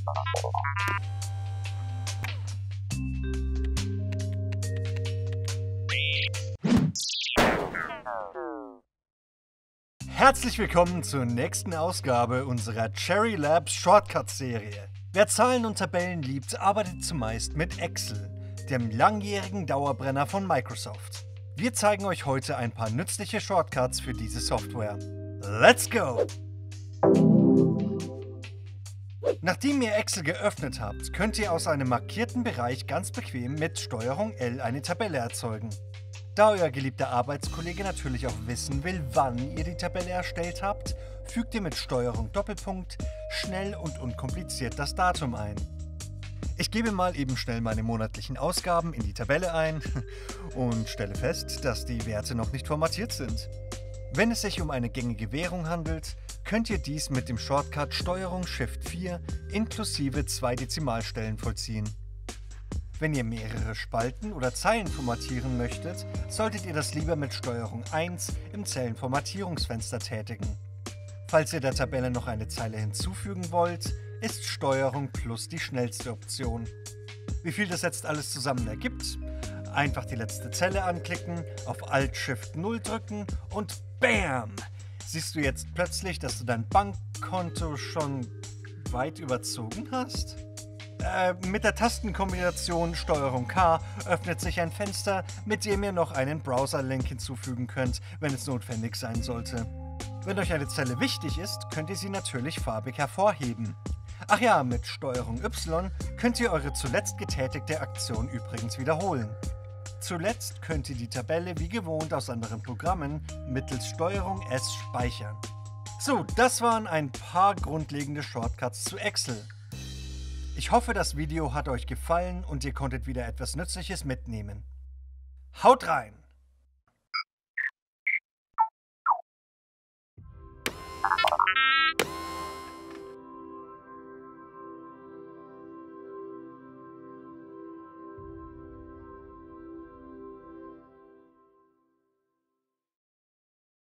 Herzlich willkommen zur nächsten Ausgabe unserer Cherry Labs Shortcut-Serie. Wer Zahlen und Tabellen liebt, arbeitet zumeist mit Excel, dem langjährigen Dauerbrenner von Microsoft. Wir zeigen euch heute ein paar nützliche Shortcuts für diese Software. Let's go! Nachdem ihr Excel geöffnet habt, könnt ihr aus einem markierten Bereich ganz bequem mit STRG L eine Tabelle erzeugen. Da euer geliebter Arbeitskollege natürlich auch wissen will, wann ihr die Tabelle erstellt habt, fügt ihr mit STRG Doppelpunkt schnell und unkompliziert das Datum ein. Ich gebe mal eben schnell meine monatlichen Ausgaben in die Tabelle ein und stelle fest, dass die Werte noch nicht formatiert sind. Wenn es sich um eine gängige Währung handelt, könnt ihr dies mit dem Shortcut STRG-Shift-4 inklusive 2 Dezimalstellen vollziehen. Wenn ihr mehrere Spalten oder Zeilen formatieren möchtet, solltet ihr das lieber mit STRG-1 im Zellenformatierungsfenster tätigen. Falls ihr der Tabelle noch eine Zeile hinzufügen wollt, ist STRG plus die schnellste Option. Wie viel das jetzt alles zusammen ergibt? Einfach die letzte Zelle anklicken, auf Alt-Shift-0 drücken und BAM! Siehst du jetzt plötzlich, dass du dein Bankkonto schon weit überzogen hast? Mit der Tastenkombination STRG-K öffnet sich ein Fenster, mit dem ihr noch einen Browser-Link hinzufügen könnt, wenn es notwendig sein sollte. Wenn euch eine Zelle wichtig ist, könnt ihr sie natürlich farbig hervorheben. Ach ja, mit STRG-Y könnt ihr eure zuletzt getätigte Aktion übrigens wiederholen. Zuletzt könnt ihr die Tabelle wie gewohnt aus anderen Programmen mittels STRG-S speichern. So, das waren ein paar grundlegende Shortcuts zu Excel. Ich hoffe, das Video hat euch gefallen und ihr konntet wieder etwas Nützliches mitnehmen. Haut rein!